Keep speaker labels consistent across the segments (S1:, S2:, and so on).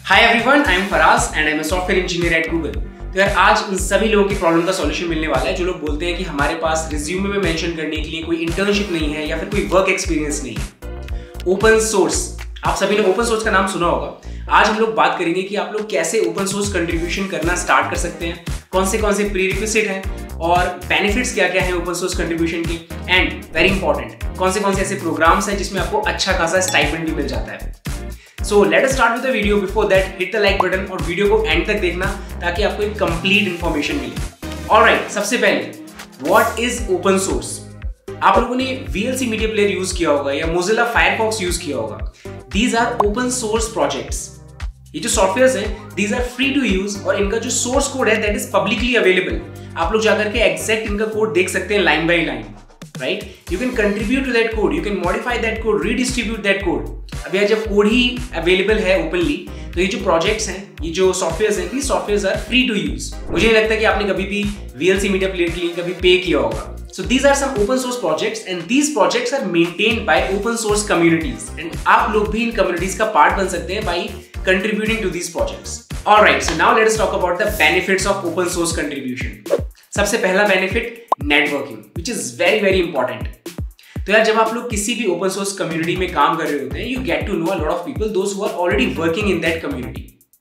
S1: Hi everyone, I am Faraz and I am a software engineer at Google. तो यार आज इन सभी लोगों की प्रॉब्लम का सॉल्यूशन मिलने वाला है जो लोग बोलते हैं कि हमारे पास रिज्यूमे में मेंशन करने के लिए कोई इंटर्नशिप नहीं है या फिर कोई वर्क एक्सपीरियंस नहीं है। ओपन सोर्स, आप सभी ने ओपन सोर्स का नाम सुना होगा। आज हम लोग बात करेंगे कि आप लोग कैसे ओपन सोर्स कंट्रीब्यूशन करना स्टार्ट कर सकते हैं, कौन से प्रीरिक्विजिट हैं और बेनिफिट्स क्या क्या हैं ओपन सोर्स कंट्रीब्यूशन के, एंड वेरी इंपॉर्टेंट कौन से ऐसे प्रोग्राम्स हैं जिसमें आपको अच्छा खासा स्टाइपेंड भी मिल जाता है। So let us start with the video. Before that, hit the like button और वीडियो को एंड तक देखना ताकि आपको एक कंप्लीट इंफॉर्मेशन मिले। Alright, सबसे पहले what is open source? आप लोगों ने VLC मीडिया प्लेयर यूज किया होगा या Mozilla Firefox यूज किया होगा। These are open source projects. ये जो सॉफ्टवेयर्स हैं, these are free to use और इनका जो सोर्स कोड है that is publicly available. आप लोग जाकर के एग्जैक्ट इनका कोड देख सकते हैं line by line, right? You can contribute to that code, you can modify that code, redistribute that code. अब यार जब कोड ही अवेलेबल है ओपनली, तो ये जो प्रोजेक्ट्स हैं, ये जो सॉफ्टवेयर्स हैं, ये softwares are free to use. मुझे नहीं लगता कि आपने कभी भी VLC मीडिया प्लेयर के लिए कभी पे किया होगा। So these are some open source projects and these projects are maintained by open source communities and आप लोग भी इन communities का पार्ट बन सकते हैं by contributing to these projects. Alright, so now let us talk about the benefits of open source contribution. सबसे पहला benefit networking, which is very very important. तो यार जब आप लोग किसी भी ओपन सोर्स कम्युनिटी में काम कर रहे होते हैं, you get to know a lot of people those who are already working in that community.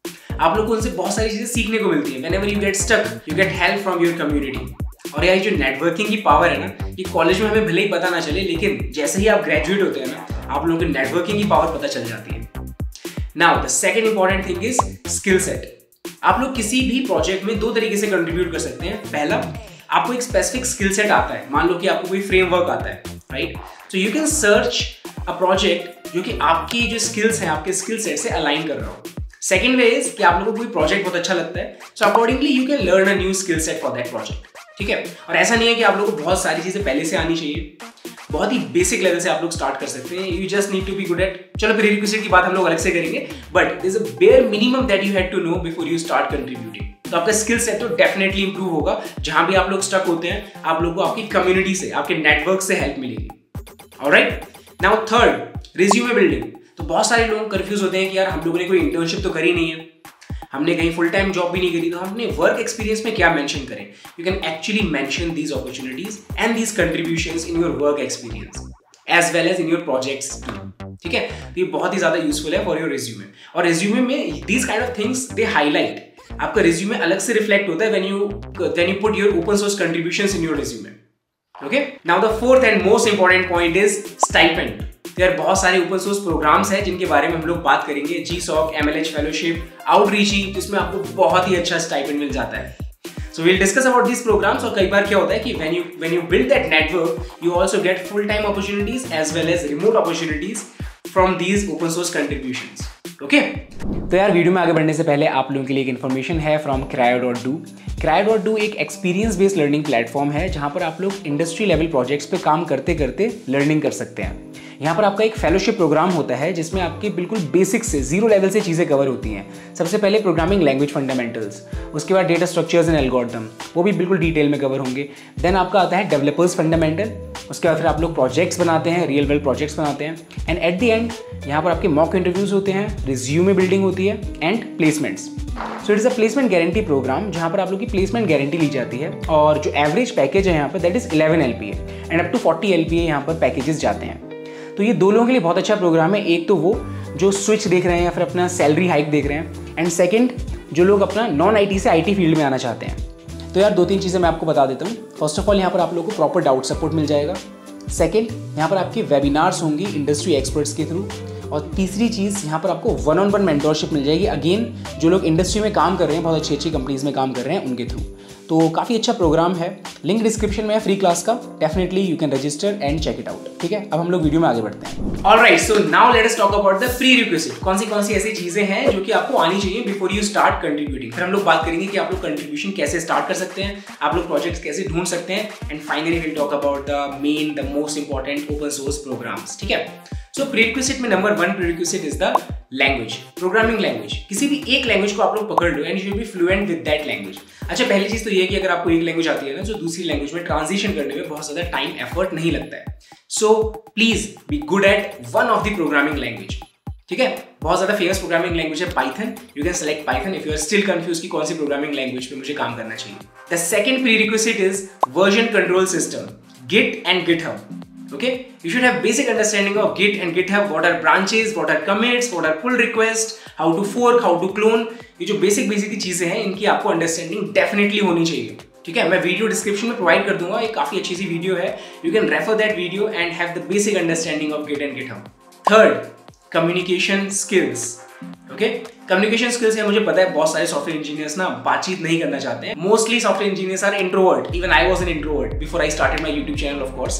S1: आप लोग को उनसे बहुत सारी चीजें सीखने को मिलती है। Whenever you get stuck, you get help from your community. और यार जो नेटवर्किंग की पावर है ना, ये कॉलेज में हमें भले ही पता ना चले, लेकिन जैसे ही आप ग्रेजुएट होते हैं ना, आप लोगों को नेटवर्किंग की पावर पता चल जाती है। Now the second important thing is skill set. आप लोग किसी भी प्रोजेक्ट में दो तरीके से कंट्रीब्यूट कर सकते हैं। पहला, आपको एक स्पेसिफिक स्किल सेट आता है, मान लो कि आपको कोई फ्रेमवर्क आता है, right? So you can search a project जो कि आपकी जो स्किल्स हैं, आपके स्किल सेट से अलाइन कर रहा हो। सेकंड वे इज कि आप लोगों को कोई प्रोजेक्ट बहुत अच्छा लगता है, so accordingly you can learn a new skill set for that project. ठीक है, और ऐसा नहीं है कि आप लोगों को बहुत सारी चीजें पहले से आनी चाहिए। बहुत ही बेसिक लेवल से आप लोग स्टार्ट कर सकते हैं। You just need to be good at, चलो प्रीरिक्विजिट की बात हम लोग अलग से करेंगे, but there is a bare minimum that you have to know before you start contributing. तो आपका स्किल सेट तो डेफिनेटली इंप्रूव होगा। जहां भी आप लोग स्टक होते हैं, आप लोगों को आपकी कम्युनिटी से, आपके नेटवर्क से हेल्प मिलेगी। Alright, now third, resume building. तो बहुत सारे लोग कंफ्यूज होते हैं कि यार हम लोगों ने कोई इंटर्नशिप तो करी नहीं है, हमने कहीं फुल टाइम जॉब भी नहीं करी, तो हमने वर्क एक्सपीरियंस में क्या मेंशन करें। You can actually mention these opportunities and these contributions in your work experience as well as in your projects. ठीक है, तो ये बहुत ही ज्यादा यूजफुल है फॉर योर रिज्यूमे। और रिज्यूमे में these kind of things they highlight, आपका रिज्यूमे अलग से रिफ्लेक्ट होता है when you put your open source contributions in your resume. Okay, now the fourth and most important point is stipend. यार बहुत सारे ओपन सोर्स प्रोग्राम्स हैं जिनके बारे में हम लोग बात करेंगे। GSoC, MLH Fellowship, Outreachy, जिसमें आपको बहुत ही अच्छा स्टाइपेंड मिल जाता है। So we'll discuss about these programs। और कई बार क्या होता है कि when you build that network, you also get full time opportunities as well as remote opportunities from these open source contributions। Okay, तो यार वीडियो में आगे बढ़ने से पहले आप लोगों के लिए एक इन्फॉर्मेशन है फ्रॉम Cryo.do। Cryo.do एक एक्सपीरियंस बेस्ड लर्निंग प्लेटफॉर्म है जहां पर आप लोग इंडस्ट्री लेवल प्रोजेक्ट्स पे काम करते करते लर्निंग कर सकते हैं। यहाँ पर आपका एक फेलोशिप प्रोग्राम होता है जिसमें आपके बिल्कुल बेसिक से जीरो लेवल से चीज़ें कवर होती हैं। सबसे पहले प्रोग्रामिंग लैंग्वेज फंडामेंटल्स, उसके बाद डेटा स्ट्रक्चर्स एंड एल्गोरिथम, वो भी बिल्कुल डिटेल में कवर होंगे। देन आपका आता है डेवलपर्स फंडामेंटल, उसके बाद फिर आप लोग प्रोजेक्ट्स बनाते हैं, रियल वर्ल्ड प्रोजेक्ट्स बनाते हैं, एंड एट द एंड यहाँ पर आपके मॉक इंटरव्यूज होते हैं, रिज्यूमे बिल्डिंग होती है and placements. So it is a placement guarantee program जहाँ पर आप लोग की प्लेसमेंट गारंटी ली जाती है। और जो एवरेज पैकेज है यहाँ पर that is 11 LPA and up to 40 LPA यहाँ पर पैकेजेस जाते हैं। तो ये दो लोगों के लिए बहुत अच्छा प्रोग्राम है। एक तो वो जो स्विच देख रहे हैं या फिर अपना सैलरी हाइक देख रहे हैं, एंड सेकंड जो लोग अपना नॉन IT से IT फील्ड में आना चाहते हैं। तो यार दो तीन चीज़ें मैं आपको बता देता हूँ। फर्स्ट ऑफ ऑल, यहाँ पर आप लोगों को प्रॉपर डाउट सपोर्ट मिल जाएगा। सेकंड, यहाँ पर आपके वेबिनार्स होंगी इंडस्ट्री एक्सपर्ट्स के थ्रू। और तीसरी चीज़, यहाँ पर आपको 1-on-1 मेंटोरशिप मिल जाएगी, अगेन जो लोग इंडस्ट्री में काम कर रहे हैं, बहुत अच्छी अच्छी कंपनीज में काम कर रहे हैं, उनके थ्रू। तो काफ़ी अच्छा प्रोग्राम है। लिंक डिस्क्रिप्शन में है फ्री क्लास का, definitely you can register and check it out. ठीक है, अब हम लोग वीडियो में आगे बढ़ते हैं। Alright, so now let us talk about the prerequisite. कौन सी ऐसी चीजें हैं जो कि आपको आनी चाहिए बिफोर यू स्टार्ट कंट्रीब्यूटिंग। फिर हम लोग बात करेंगे कि आप लोग कंट्रीब्यूशन कैसे स्टार्ट कर सकते हैं, आप लोग प्रोजेक्ट्स कैसे ढूंढ सकते हैं, and finally will talk about the most important open source programs. ठीक है, सो प्रीरिक्विजिट में number 1 prerequisite is the language, programming language. किसी भी एक लैंग्वेज को आप लोग पकड़ लो and you should be fluent with that language. अच्छा, पहली चीज तो ये है कि अगर आपको एक लैंग्वेज आती है ना, जो दूसरी लैंग्वेज में ट्रांजिशन करने में बहुत ज्यादा टाइम एफर्ट नहीं लगता है। So please be good at one of the programming language. ठीक है, बहुत ज्यादा फेमस प्रोग्रामिंग लैंग्वेज है Python. You can select Python if you are still confuse कि कौन सी प्रोग्रामिंग लैंग्वेज पे मुझे काम करना चाहिए. The second prerequisite is version control system, Git and GitHub. Okay, you should have basic understanding of Git and GitHub. What are branches, what are commits, what are pull requests, how to fork, how to clone. ये जो basic चीजें हैं इनकी आपको understanding definitely होनी चाहिए. ठीक है, मैं वीडियो डिस्क्रिप्शन में प्रोवाइड कर दूंगा, एक काफी अच्छी सी वीडियो है. You can refer that video and have the basic understanding of Git and GitHub. Third, communication skills. Okay, communication skills है, मुझे पता है बहुत सारे सॉफ्टवेयर इंजीनियर्स ना बातचीत नहीं करना चाहते हैं. Mostly software engineers are introvert. Even I was an introvert before I started my YouTube channel of course.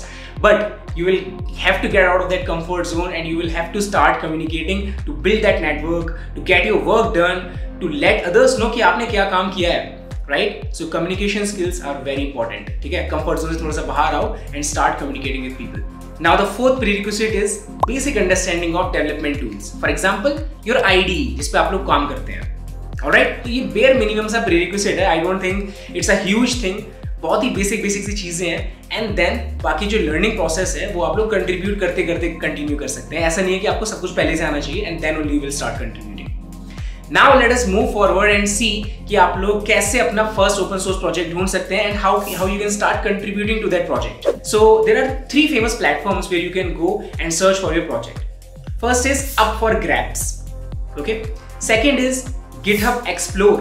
S1: But you will have to get out of that comfort zone and you will have to start communicating to build that network, to get your work done, to let others know कि आपने क्या काम किया है. Right? So communication skills are very important. ठीक है, comfort zone से थोड़ा सा बाहर आओ and start communicating with people. Now the fourth prerequisite is basic understanding of development tools. For example, your IDE जिस पे आप लोग काम करते हैं. Alright? तो ये bare minimum सा prerequisite है. I don't think it's a huge thing. बहुत ही बेसिक सी चीजें हैं. एंड देन बाकी जो लर्निंग प्रोसेस है वो आप लोग कंट्रीब्यूट करते करते कंटिन्यू कर सकते हैं. ऐसा नहीं है कि आपको सब कुछ पहले से आना चाहिए and then only will start contributing. Now let us move forward and see कि आप लोग कैसे अपना फर्स्ट ओपन सोर्स प्रोजेक्ट ढूंढ सकते हैं and how you can start contributing to that project. So there are 3 famous platforms where you can go and search for your project. First is up for grabs. Okay, second is GitHub explore.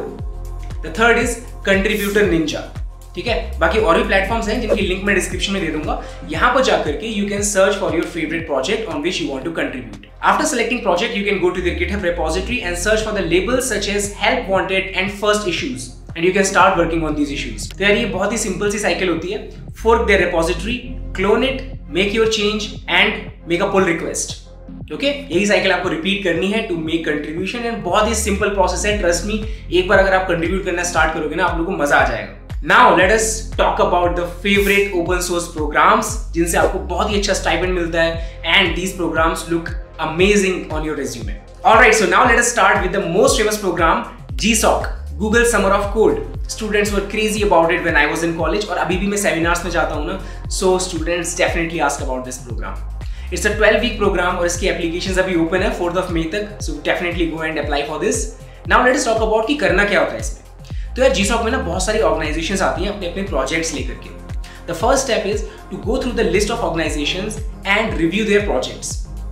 S1: The third is contributor ninja. ठीक है, बाकी और भी platforms हैं जिनकी link मैं description में दे दूंगा. यहां पर जाकर के you can search for your favourite project on which you want to contribute. After selecting project you can go to their GitHub repository and search for the labels such as help wanted and first issues and you can start working on these issues. तो यार ये बहुत ही simple सी cycle होती है. fork their repository, clone it, make your change and make a pull request. Okay, यही cycle आपको repeat करनी है टू मेक कंट्रीब्यूशन एंड बहुत ही सिंपल प्रोसेस है. ट्रस्ट मी, एक बार अगर आप कंट्रीब्यूट करना स्टार्ट करोगे ना आप लोगों को मजा आ जाएगा. Now let us talk about the favorite open source programs जिनसे आपको बहुत ही अच्छा स्टाइपेंड मिलता है and these programs look amazing on your resume. Alright, so now let us start with the most famous program, GSoC, Google Summer of Code. Students were crazy about it when I was in college और अभी भी मैं seminars में जाता हूँ ना, so students definitely ask about this program. It's a 12-week program और इसकी applications अभी open है 4th of May तक, so definitely go and apply for this. Now let us talk about कि करना क्या होता है इसमें. तो यार GSoC में ना बहुत सारी ऑर्गेनाइजेशंस आती हैं अपने अपने प्रोजेक्ट्स लेकर के. The first step is to go through the list of organisations and review their projects.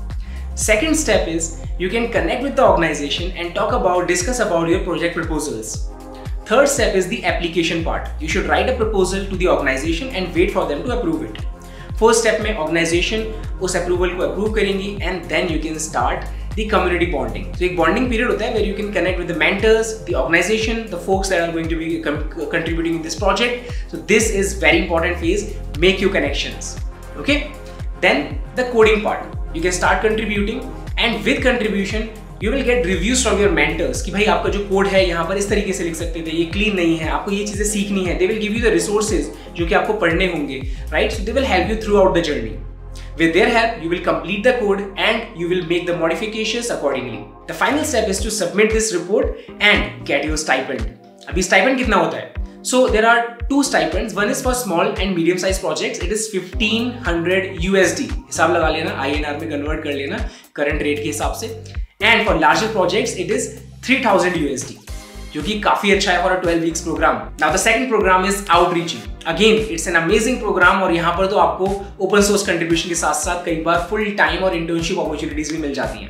S1: Second step is you can connect with the organisation and discuss about your project proposals. Third step is the application part. You should write a proposal to the organisation and wait for them to approve it. Fourth step में organisation उस approval को approve करेंगी and then you can start the community bonding. So एक bonding period होता है where you can connect with the mentors, the organization, the folks that are going to be contributing in this project. So this is very important phase. Make your connections. Okay. Then the coding part. You can start contributing and with contribution you will get reviews from your mentors कि भाई आपका जो code है यहाँ पर इस तरीके से लिख सकते थे, ये क्लीन नहीं है, आपको ये चीजें सीखनी है. They will give you the resources जो कि आपको पढ़ने होंगे, right? So they will help you throughout the journey. With their help, you will complete the code and you will make the modifications accordingly. The final step is to submit this report and get your stipend. अभी stipend कितना होता है? So there are 2 stipends. One is for small and medium sized projects. It is 1500 USD. हिसाब लगा लेना, INR में convert कर लेना current rate के हिसाब से. And for larger projects, it is 3000 USD. जो कि काफी अच्छा है for a 12 weeks program. Now the second program is Outreachy. Again, it's an amazing program और यहाँ पर तो आपको open source contribution के साथ साथ कई बार full time और internship opportunities भी मिल जाती हैं.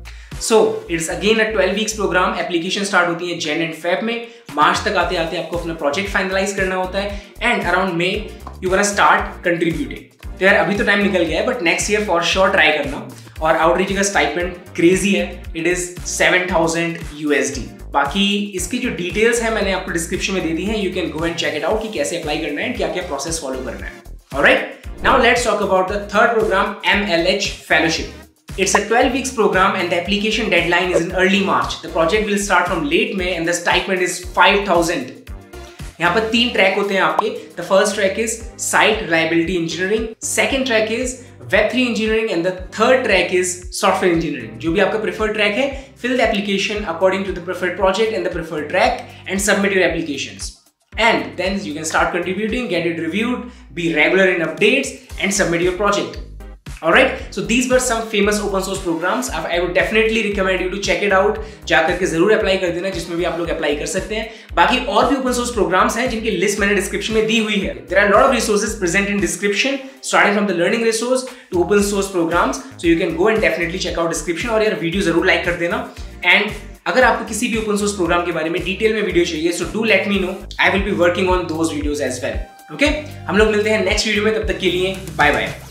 S1: So it's again a 12 weeks program. Application start होती है Jan and Feb में. March तक आते आते आपको अपना project finalize करना होता है and around May you gonna start contributing. तो यार अभी तो टाइम निकल गया है but next year for sure try करना. और Outreachy का स्टाइपेंड क्रेजी है. It is 7000 USD. बाकी इसकी जो डिटेल्स है मैंने आपको डिस्क्रिप्शन में दे दी है. You can go and check it out कि कैसे अप्लाई करना है, क्या क्या प्रोसेस फॉलो करना है. Alright, now let's talk about the third program, MLH Fellowship. It's a 12 weeks program and the application deadline is in early March. The project will start from late May and the stipend is 5000. यहाँ पर 3 track होते हैं आपके. The first track is Site Reliability Engineering, second track is Web3 Engineering and the third track is Software Engineering. जो भी आपका preferred track है, fill the application according to the preferred project and the preferred track and submit your applications. And then you can start contributing, get it reviewed, be regular in updates and submit your project. Alright, so these were some famous open source programs. I would definitely recommend you to check it out. जाकर के जरूर apply कर देना, जिसमें भी आप लोग apply कर सकते हैं. बाकी और भी ओपन सोर्स प्रोग्राम्स हैं जिनकी लिस्ट मैंने डिस्क्रिप्शन में दी हुई है. There are a lot of resources present in description, starting from the learning resource to open source programs. So you can go and definitely check out description. और यार video जरूर like कर देना. And अगर आपको किसी भी ओपन सोर्स प्रोग्राम के बारे में डिटेल में वीडियो चाहिए, so do let me know. I will be working on those videos as well. Okay? हम लोग मिलते हैं नेक्स्ट वीडियो में. तब तक के लिए बाय बाय.